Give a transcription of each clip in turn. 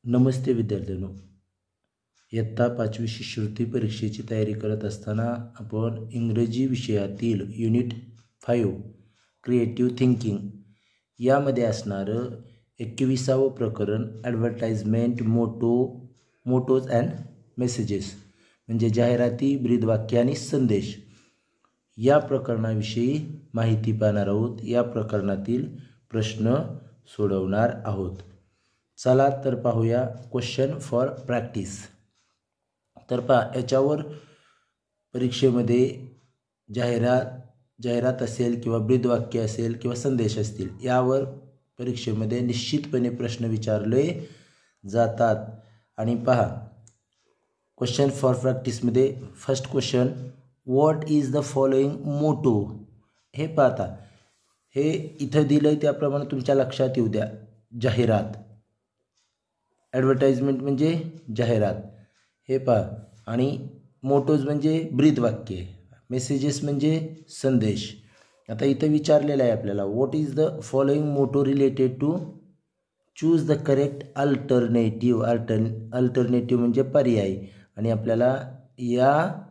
नमस्ते विद्यार्थ्यांनो, इयत्ता 5वी शिष्यवृत्ती परीक्षेची तयारी करत असताना आपण इंग्रजी विषयातील युनिट 5 क्रिएटिव्ह थिंकिंग यामध्ये असणारं 21वे प्रकरण ॲडव्हर्टाइजमेंट मोटोज अँड मेसेजेस म्हणजे जाहिराती, ब्रीदवाक्य आणि संदेश या प्रकरणाविषयी माहिती पाहणार आहोत. या प्रकरणातील प्रश्न सोडवणार आहोत. चला तर पाहूया क्वेश्चन फॉर प्रॅक्टिस. तर पहा, याच्यावर परीक्षेमध्ये जाहिरात असेल किंवा ब्रीदवाक्य असेल किंवा संदेश असतील यावर परीक्षेमध्ये निश्चितपणे प्रश्न विचारले जातात. आणि पहा, क्वेश्चन फॉर प्रॅक्टिसमध्ये first question, what is the following motto. हे पाहता, हे इथं दिलं आहे त्याप्रमाणे तुमच्या लक्षात येऊ द्या. जाहिरात, ॲडव्हर्टाइजमेंट म्हणजे जाहिरात, हे पहा, आणि मोटोज म्हणजे ब्रीदवाक्य, मेसेजेस म्हणजे संदेश. आता इथं विचारलेलं आहे आपल्याला, what is the following motto related to, choose the correct alternative. Alternative म्हणजे पर्याय, आणि आपल्याला या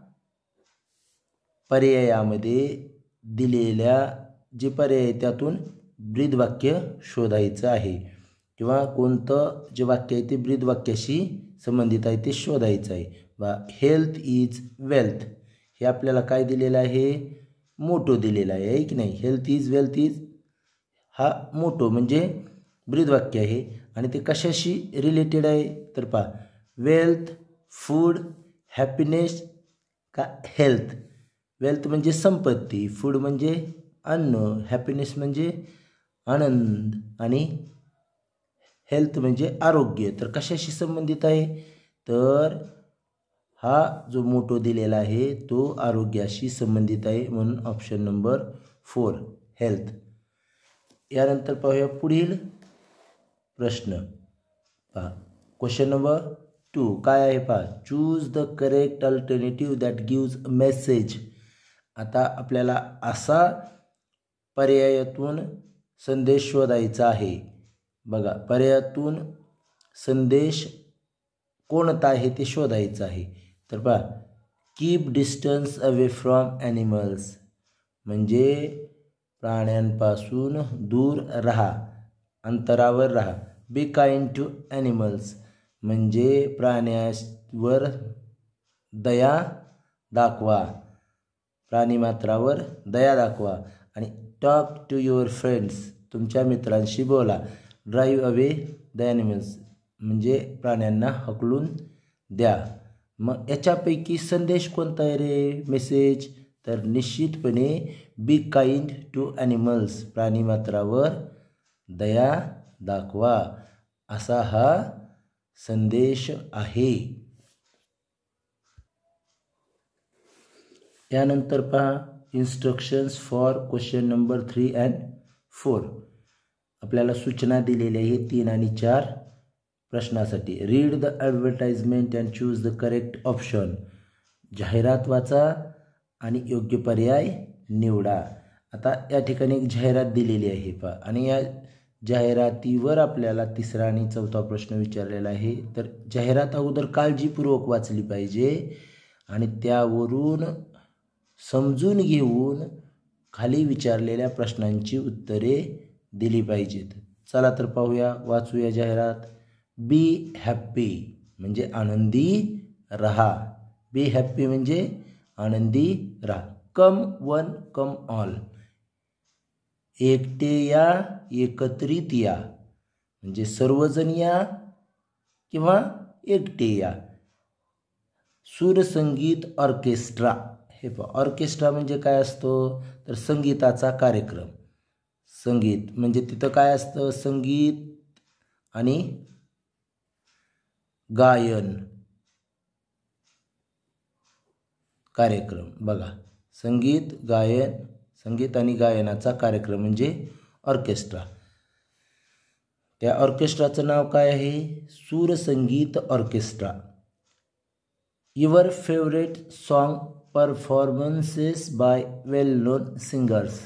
पर्यायामध्ये दिलेल्या जे पर्याय आहे त्यातून ब्रीदवाक्य शोधायचं आहे, किंवा कोणतं जे वाक्य आहे ते ब्रीदवाक्याशी संबंधित आहे ते शोधायचं आहे. हेल्थ इज वेल्थ, हे आपल्याला काय दिलेलं आहे, मोटो दिलेला आहे की नाही. हेल्थ इज वेल्थ इज हा मोटो म्हणजे ब्रीदवाक्य आहे, आणि ते कशाशी रिलेटेड आहे तर पहा, वेल्थ, फूड, हॅपीनेस का हेल्थ. वेल्थ म्हणजे संपत्ती, फूड म्हणजे अन्न, हॅपीनेस म्हणजे आनंद, आणि हेल्थ म्हणजे आरोग्य. तर कशाशी संबंधित आहे तर हा जो मोटो दिलेला आहे तो आरोग्याशी संबंधित आहे, म्हणून ऑप्शन नंबर 4 हेल्थ. यानंतर पाहूया पुढील प्रश्न. पहा, क्वेश्चन नंबर 2 काय आहे पहा, choose the correct alternative that gives a message. आता आपल्याला असा पर्यायातून संदेश शोधायचा आहे. बघा, पर्यायातून संदेश कोणता आहे ते शोधायचं आहे. तर पहा, keep distance away from animals म्हणजे प्राण्यांपासून दूर राहा, अंतरावर राहा. बी काइंड टू ॲनिमल्स म्हणजे प्राण्यांवर दया दाखवा, प्राणीमात्रावर दया दाखवा. आणि टॉक टू युअर फ्रेंड्स तुमच्या मित्रांशी बोला. ड्राईव्ह अवे द ॲनिमल्स म्हणजे प्राण्यांना हकलून द्या. मग याच्यापैकी संदेश कोणता आहे रे, मेसेज, तर निश्चितपणे बी काइंड टू ॲनिमल्स, प्राणीमात्रावर दया दाखवा, असा हा संदेश आहे. त्यानंतर पहा, instructions for question number 3 and 4. आपल्याला सूचना दिलेल्या आहे 3 आणि 4 प्रश्नासाठी. Read the advertisement and choose the correct option. जाहिरात वाचा आणि योग्य पर्याय निवडा. आता या ठिकाणी एक जाहिरात दिलेली आहे पहा, आणि या जाहिरातीवर आपल्याला 3रा आणि 4था प्रश्न विचारलेला आहे. तर जाहिरात अगोदर काळजीपूर्वक वाचली पाहिजे आणि त्यावरून समजून घेऊन खाली विचारलेल्या प्रश्नांची उत्तरे दिली पाहिजेत. चला तर पाहूया, वाचूया जाहिरात. बी हॅप्पी म्हणजे आनंदी रहा. बी हॅप्पी म्हणजे आनंदी राहा. कम वन कम ऑल, एकटे या एकत्रित या म्हणजे सर्वजण या किंवा एकटे या. सुरसंगीत ऑर्केस्ट्रा, हे पहा, ऑर्केस्ट्रा म्हणजे काय असतो तर संगीताचा कार्यक्रम. संगीत म्हणजे तिथं काय असतं, संगीत आणि गायन कार्यक्रम. बघा, संगीत आणि गायनाचा कार्यक्रम म्हणजे ऑर्केस्ट्रा. त्या ऑर्केस्ट्राचं नाव काय आहे, Sursangeet orchestra. Your favourite song performances by well known singers.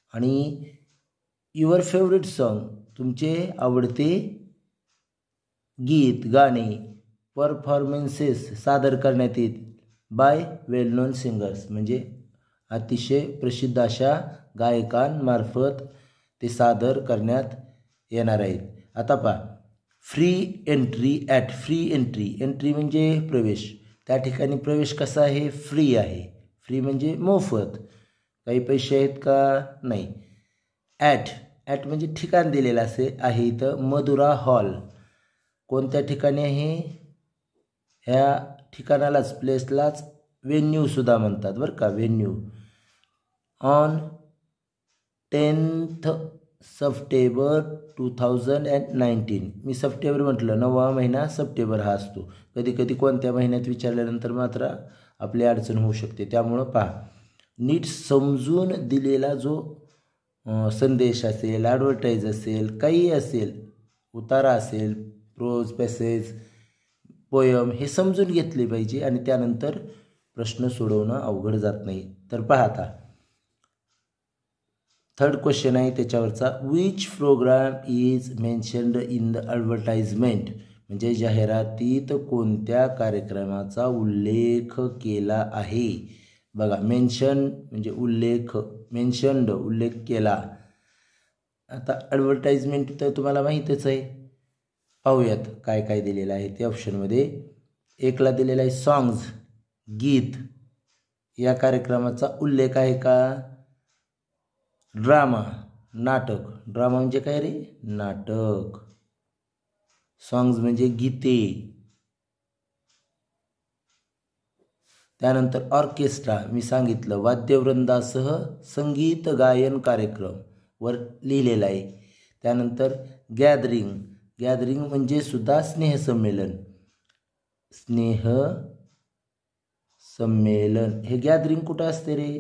आणि युअर फेवरेट सॉन्ग तुमचे आवडते गीत गाणे परफॉर्मन्सेस सादर करण्यात येत बाय वेल नोन सिंगर्स, म्हणजे अतिशय प्रसिद्ध अशा गायकांमार्फत ते सादर करण्यात येणार आहेत. आता पहा, free entry at, free entry म्हणजे प्रवेश. त्या ठिकाणी प्रवेश कसा आहे? फ्री आहे. फ्री म्हणजे मोफत. काही पैसे आहेत का? नाही. ॲट म्हणजे ठिकाण दिलेलं आहे इथं मधुरा हॉल. कोणत्या ठिकाणी आहे? ह्या ठिकाणालाच, प्लेसलाच व्हेन्यूसुद्धा म्हणतात बरं का, व्हेन्यू. On 10th September 2019. मी सप्टेंबर म्हटलं, 9वा महिना सप्टेंबर हा असतो. कधी कधी कोणत्या महिन्यात विचारल्यानंतर मात्र आपली अडचण होऊ शकते. त्यामुळं पहा, नीट समजून दिलेला जो संदेश असेल, ॲडव्हर्टाईज असेल, काही असेल, उतारा असेल, प्रोज, पॅसेज, पोयम, हे समजून घेतले पाहिजे आणि त्यानंतर प्रश्न सोडवणं अवघड जात नाही. तर पहा आता थर्ड क्वेश्चन आहे त्याच्यावरचा, which programme is mentioned in the advertisement, म्हणजे जाहिरातीत कोणत्या कार्यक्रमाचा उल्लेख केला आहे. बघा, मेन्शन म्हणजे उल्लेख, मेन्शन्ड उल्लेख केला. आता ॲडव्हर्टाइजमेंट तर तुम्हाला माहीतच आहे. पाहूयात काय काय दिलेलं आहे ते ऑप्शनमध्ये. एकला दिलेला आहे सॉंग्स, गीत. या कार्यक्रमाचा उल्लेख आहे का? ड्रामा, नाटक. ड्रामा म्हणजे काय रे? नाटक. सॉंग्स म्हणजे गीते. त्यानंतर ऑर्केस्ट्रा, मी सांगितलं, वाद्यवृंदासह संगीत गायन कार्यक्रम वर लिहिलेला आहे. त्यानंतर गॅदरिंग म्हणजे सुद्धा स्नेहसंमेलन. हे गॅदरिंग कुठं असते रे?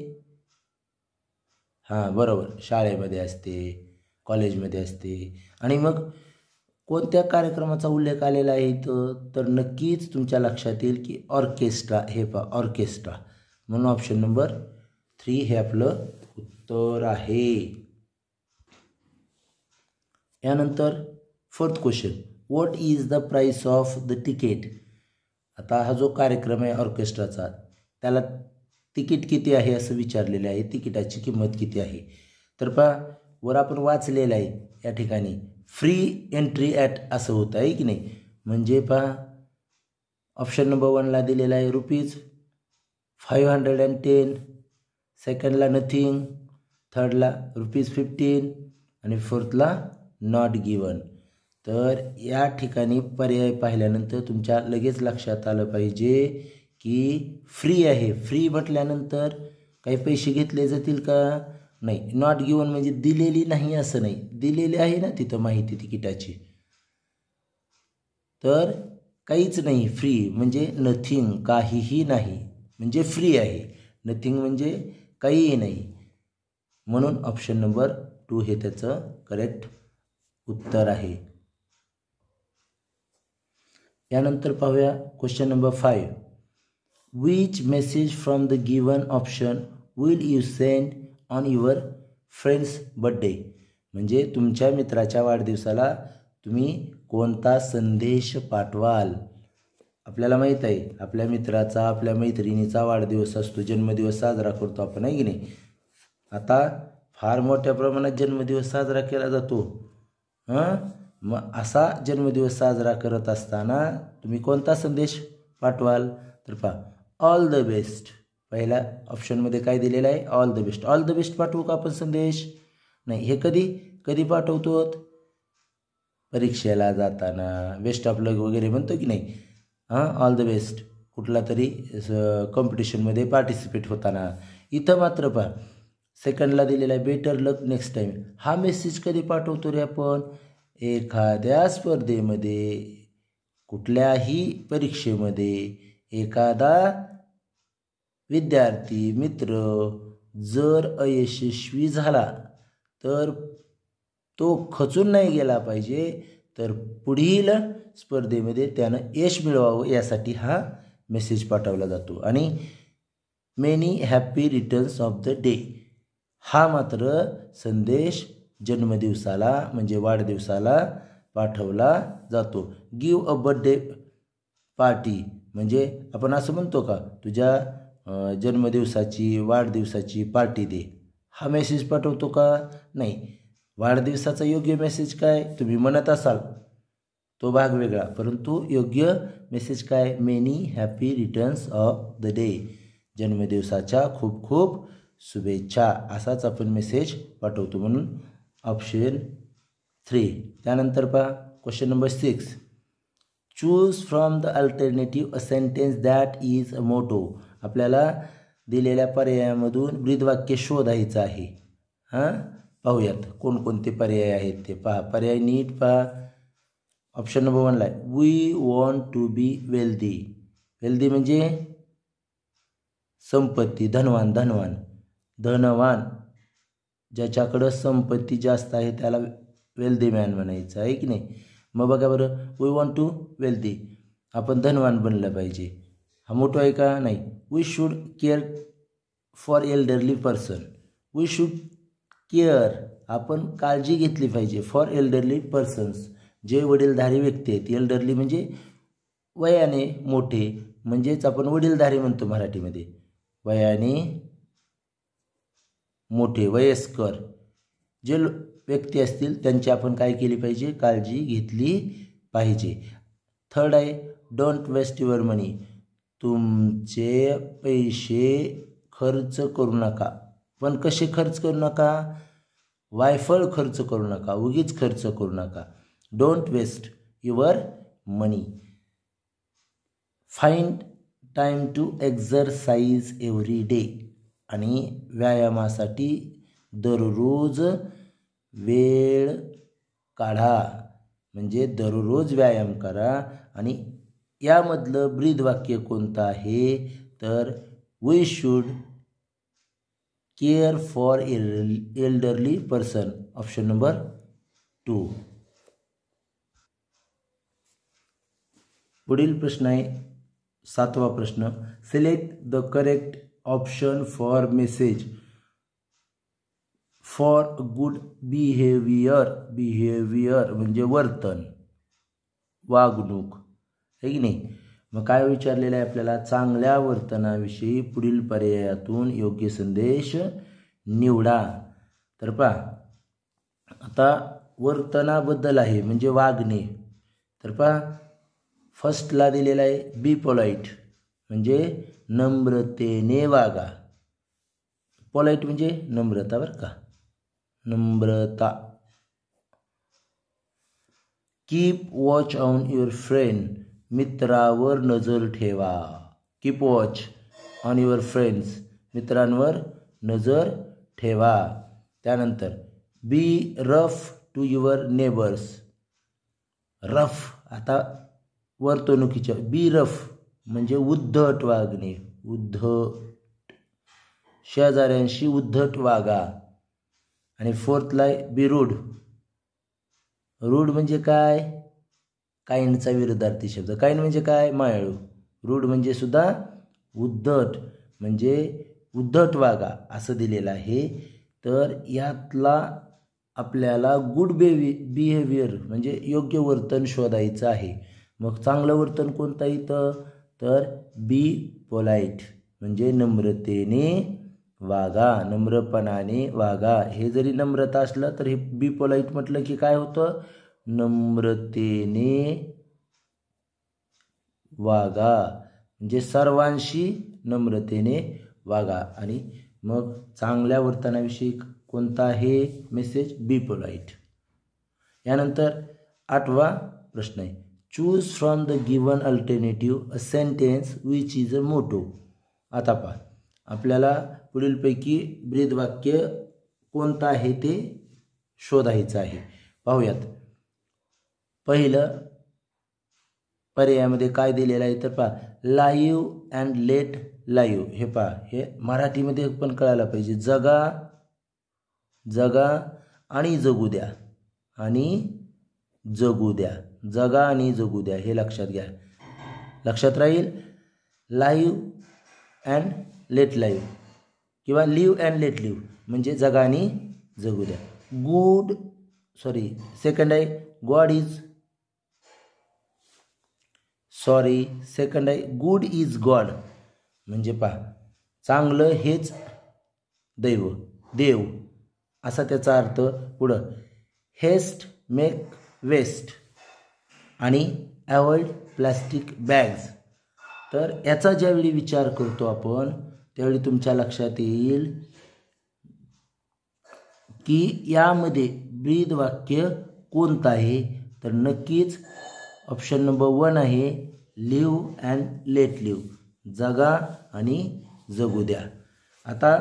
हां, बरोबर, शाळेमध्ये असते, कॉलेजमध्ये असते. आणि मग कोणत्या कार्यक्रमाचा उल्लेख आलेला आहे इथं? तर नक्कीच तुमच्या लक्षात येईल की ऑर्केस्ट्रा. हे पहा, ऑर्केस्ट्रा. म्हणून ऑप्शन नंबर 3 हे आपलं उत्तर आहे. यानंतर fourth question, what is the price of the ticket. आता हा जो कार्यक्रम आहे ऑर्केस्ट्राचा, त्याला तिकीट किती आहे असं विचारलेलं आहे. तिकिटाची किंमत किती आहे? तर पहा, वर आपण वाचलेलं आहे या ठिकाणी फ्री एंट्री ॲट असं होतं आहे की नाही. म्हणजे पहा, ऑप्शन नंबर 1ला दिलेला आहे ₹510, सेकंडला नथिंग, थर्डला ₹15 आणि फोर्थला नॉट गिवन. तर या ठिकाणी पर्याय पाहिल्यानंतर तुमच्या लगेच लक्षात आलं पाहिजे की फ्री आहे. फ्री म्हटल्यानंतर काही पैसे घेतले जातील का? नाही. नॉट गिवन म्हणजे दिलेली नाही असं नाही, दिलेली आहे ना तिथं माहिती तिकिटाची. तर काहीच नाही. फ्री म्हणजे नथिंग, काहीही नाही, म्हणजे फ्री आहे. नथिंग म्हणजे काहीही नाही. म्हणून ऑप्शन नंबर 2 हे त्याचं करेक्ट उत्तर आहे. यानंतर पाहूया question number 5, which message from the given option will you send on your friend's birthday. म्हणजे तुमच्या मित्राच्या वाढदिवसाला तुम्ही कोणता संदेश पाठवाल. आपल्याला माहीत आहे आपल्या मित्राचा, आपल्या मैत्रिणीचा वाढदिवस असतो, जन्मदिवस साजरा करतो आपण, आहे की नाही. आता फार मोठ्या प्रमाणात जन्मदिवस साजरा केला जातो. मग असा जन्मदिवस साजरा करत असताना तुम्ही कोणता संदेश पाठवाल? तर पहा, ऑल द बेस्ट. पहिल्या ऑप्शनमध्ये काय दिलेलं आहे? All the best. All the best पाठवू का आपण संदेश? नाही. हे कधी पाठवतो? परीक्षेला जाताना, बेस्ट ऑफ लक वगैरे म्हणतो की नाही. ऑल द बेस्ट कुठला तरी कॉम्पिटिशनमध्ये पार्टिसिपेट होताना. इथं मात्र पहा, सेकंडला दिलेला आहे बेटर लक नेक्स्ट टाईम. हा मेसेज कधी पाठवतो रे आपण? एखाद्या स्पर्धेमध्ये, कुठल्याही परीक्षेमध्ये एखादा विद्यार्थी मित्र जर अयशस्वी झाला तर तो खचून नाही गेला पाहिजे, तर पुढील स्पर्धेमध्ये त्यानं यश मिळवावं यासाठी हा मेसेज पाठवला जातो. आणि many happy returns of the day हा मात्र संदेश जन्मदिवसाला म्हणजे वाढदिवसाला पाठवला जातो. गिव्ह अ बर्थडे पार्टी म्हणजे आपण असं म्हणतो का तुझ्या जन्मदिवसाची वाढदिवसाची पार्टी दे, हा मेसेज पाठवतो का? नाही. वाढदिवसाचा योग्य मेसेज काय तुम्ही म्हणत असाल तो भाग वेगळा, परंतु योग्य मेसेज काय? Many happy returns of the day, जन्मदिवसाच्या खूप खूप शुभेच्छा, असाच आपण मेसेज पाठवतो. म्हणून ऑप्शन 3. त्यानंतर पहा question number 6. Choose from the alternative a sentence that is a motto. आपल्याला दिलेल्या पर्यायामधून ब्रीदवाक्य शोधायचं आहे. पाहूयात कोणकोणते पर्याय आहेत ते पहा. पर्याय नीट पहा. ऑप्शन नंबर 1 ला we want to be wealthy. Wealthy म्हणजे संपत्ती, धनवान. धनवान ज्याच्याकडं संपत्ती जास्त आहे त्याला वेल्दी मॅन म्हणायचं आहे की नाही. मग बघा बरं, वी वॉन्ट टू वेल्दी, आपण धनवान बनलं पाहिजे, हा मोठो आहे का? नाही. We should care for elderly person. We should care, आपण काळजी घेतली पाहिजे, फॉर एल्डरली पर्सन्स, जे वडीलधारी व्यक्ती आहेत. एल्डरली म्हणजे वयाने मोठे, म्हणजेच आपण वडीलधारी म्हणतो मराठीमध्ये. वयाने मोठे, वयस्कर जे व्यक्ती असतील त्यांची आपण काय केली पाहिजे? काळजी घेतली पाहिजे. 3rd आहे डोंट वेस्ट युअर मनी. तुमचे पैसे खर्च करू नका. पण कसे खर्च करू नका? वायफळ खर्च करू नका, उगीच खर्च करू नका. Don't waste your money. Find time to exercise every day. आणि व्यायामासाठी दररोज वेळ काढा, म्हणजे दररोज व्यायाम करा. आणि यामधलं ब्रीदवाक्य कोणतं आहे? तर we should care for elderly person, option number 2. पुढील प्रश्न आहे 7वा प्रश्न. Select the correct option for message for good behaviour. Behaviour म्हणजे वर्तन, वागणूक, आहे की नाही. मग काय विचारलेलं आहे आपल्याला? चांगल्या वर्तनाविषयी पुढील पर्यायातून योग्य संदेश निवडा. तर पहा, आता वर्तनाबद्दल आहे म्हणजे वागणे. तर पहा, फर्स्टला दिलेला आहे बी पोलाईट म्हणजे नम्रतेने वागा. पोलाईट म्हणजे नम्रता, बरं का, नम्रता. Keep watch on your friend. मित्रावर नजर ठेवा. Keep watch on your friends, मित्रांवर नजर ठेवा. त्यानंतर be rough to your neighbours. Rough, आता वर्तणुकीच्या, बी रफ म्हणजे उद्धट वागणे, उद्धट, शेजाऱ्यांशी उद्धट वागा. आणि 4thला बी रूड. रूड म्हणजे काय? काइंडचा विरुद्धार्थी शब्द. काइंड म्हणजे काय? मायाळू. रूड म्हणजे सुद्धा उद्धट, म्हणजे उद्धट वागा असं दिलेलं आहे. तर यातला आपल्याला गुड बिहेवियर म्हणजे योग्य वर्तन शोधायचं आहे. मग चांगलं वर्तन कोणतं येतं? तर बी पोलाईट म्हणजे नम्रतेने वागा, नम्रपणाने वागा. हे जरी नम्रता असलं तर हे बी पोलाईट म्हटलं की काय होतं? नम्रतेने वागा, म्हणजे सर्वांशी नम्रतेने वागा. आणि मग चांगल्या वर्तनाविषयी कोणता आहे मेसेज? बी पोलाईट. यानंतर 8वा प्रश्न आहे choose from the given alternative a sentence which is a motto. आता पहा, आपल्याला पुढीलपैकी ब्रीदवाक्य कोणतं आहे ते शोधायचं आहे. पाहूयात. पहिलं पर्यायामध्ये काय दिलेलं आहे तर पहा, लाईव्ह अँड लेट लाईव्ह. हे पहा, हे मराठीमध्ये पण कळायला पाहिजे. जगा आणि जगू द्या, आणि जगू द्या, जगा आणि जगू द्या, हे लक्षात घ्या, लक्षात राहील. लाईव्ह अँड लेट लाईव्ह किंवा लिव्ह अँड लेट लिव्ह म्हणजे जगा आणि जगू द्या. गुड सेकंड आहे गॉड इज सेकंड आहे गुड इज गॉड, म्हणजे पहा चांगलं हेच देव असा त्याचा अर्थ. पुढं हेस्ट मेक वेस्ट आणि अवॉइड प्लास्टिक बॅग्स. तर याचा ज्यावेळी विचार करतो आपण त्यावेळी तुमच्या लक्षात येईल की यामध्ये ब्रीद वाक्य कोणतं आहे, तर नक्कीच ऑप्शन नंबर 1 आहे लिव्ह अँड लेट लिव्ह, जगा आणि जगू द्या. आता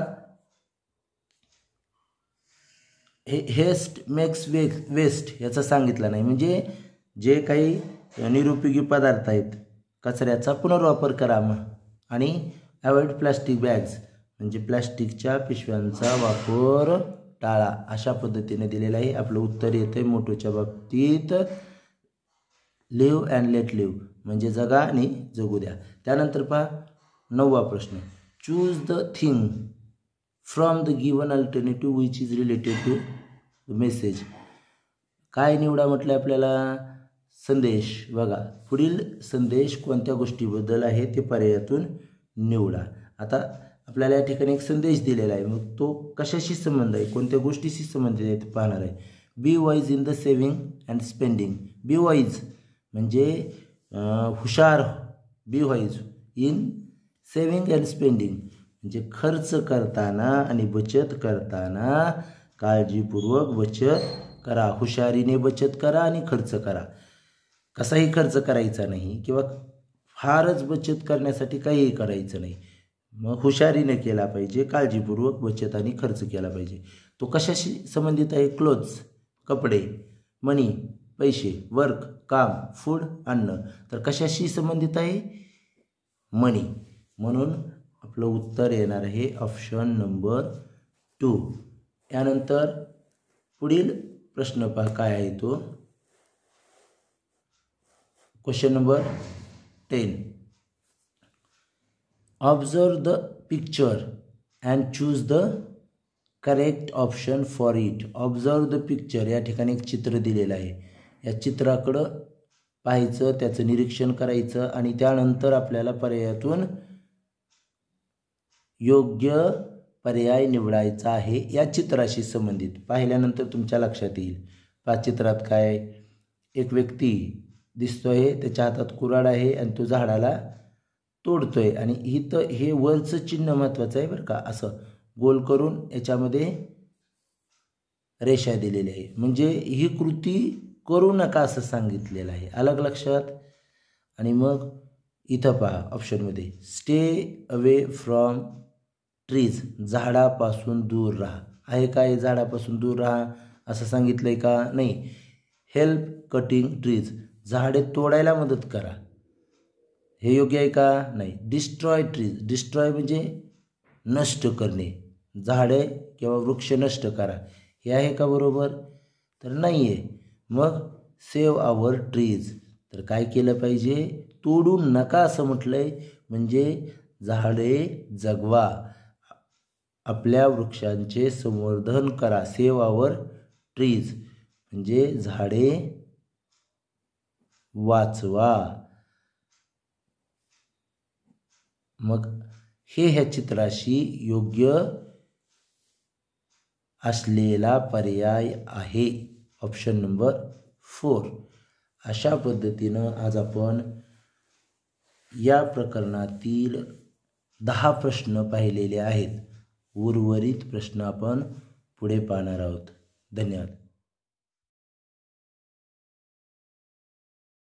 हेस्ट मेक्स वेस्ट याचं सांगितलं नाही, म्हणजे जे काही निरुपयोगी पदार्थ आहेत कचऱ्याचा पुनर्वापर करा आणि अवॉइड प्लास्टिक बॅग्स म्हणजे प्लास्टिकच्या पिशव्यांचा वापर टाळा, अशा पद्धतीने दिलेलं आहे. आपलं उत्तर येतं मोटोच्या बाबतीत लिव्ह अँड लेट लिव्ह म्हणजे जगा आणि जगू द्या. त्यानंतर पहा 9वा प्रश्न, choose the thing from the given alternative which is related to the message. काय निवडा म्हटलं आपल्याला, संदेश. बघा पुढील संदेश कोणत्या गोष्टीबद्दल आहे ते पर्यायातून निवडा. आता आपल्याला या ठिकाणी एक संदेश दिलेला आहे, मग तो कशाशी संबंध आहे, कोणत्या गोष्टीशी संबंधित आहे ते पाहणार आहे. Be wise in the saving and spending. Be wise म्हणजे हुशार, be wise in saving and spending म्हणजे खर्च करताना आणि बचत करताना काळजीपूर्वक बचत करा, हुशारीने बचत करा आणि खर्च करा. कसाही खर्च करायचा नाही किंवा फारच बचत करण्यासाठी काहीही करायचं नाही, मग हुशारीने केला पाहिजे, काळजीपूर्वक बचत आणि खर्च केला पाहिजे. तो कशाशी संबंधित आहे, क्लोथ्स कपडे, मनी पैसे, वर्क काम, फूड अन्न. तर कशाशी संबंधित आहे, मनी. म्हणून आपलं उत्तर येणार आहे ऑप्शन नंबर 2. यानंतर पुढील प्रश्न पहा काय आहे तो, question number 10. Observe the picture and choose the correct option for it. Observe the picture, या ठिकाणी एक चित्र दिलेलं आहे, या चित्राकडं पाहायचं, त्याचं निरीक्षण करायचं आणि त्यानंतर आपल्याला पर्यायातून योग्य पर्याय निवडायचा आहे या चित्राशी संबंधित. पाहिल्यानंतर तुमच्या लक्षात येईल. चित्रात काय, एक व्यक्ती दिसतोय, त्याच्या हातात कुऱ्हाड आहे आणि तो झाडाला तोडतोय आणि इथं हे वरचं चिन्ह महत्त्वाचं आहे बरं का, असं गोल करून याच्यामध्ये रेषा दिलेली आहे, म्हणजे ही कृती करू नका असं सांगितलेलं आहे. अलग लक्षात. आणि मग इथं पहा ऑप्शनमध्ये स्टे अवे फ्रॉम ट्रीज, झाडापासून दूर राहा. आहे काय, झाडापासून दूर राहा असं सांगितलंय का, नाही. हेल्प कटिंग ट्रीज, झाडे तोडायला मदत करा, हे योग्य आहे का, नाही. डिस्ट्रॉय ट्रीज, डिस्ट्रॉय म्हणजे नष्ट करणे, झाडे किंवा वृक्ष नष्ट करा, हे आहे का बरोबर, तर नाही आहे. मग सेव्ह आवर ट्रीज, तर काय केलं पाहिजे, तोडू नका असं म्हटलंय, म्हणजे झाडे जगवा, आपल्या वृक्षांचे संवर्धन करा. सेव्ह आवर ट्रीज म्हणजे झाडे वाचवा. मग हे ह्या चित्राशी योग्य असलेला पर्याय आहे ऑप्शन नंबर 4. अशा पद्धतीनं आज आपण या प्रकरणातील 10 प्रश्न पाहिलेले आहेत. उर्वरित प्रश्न आपण पुढे पाहणार आहोत. धन्यवाद.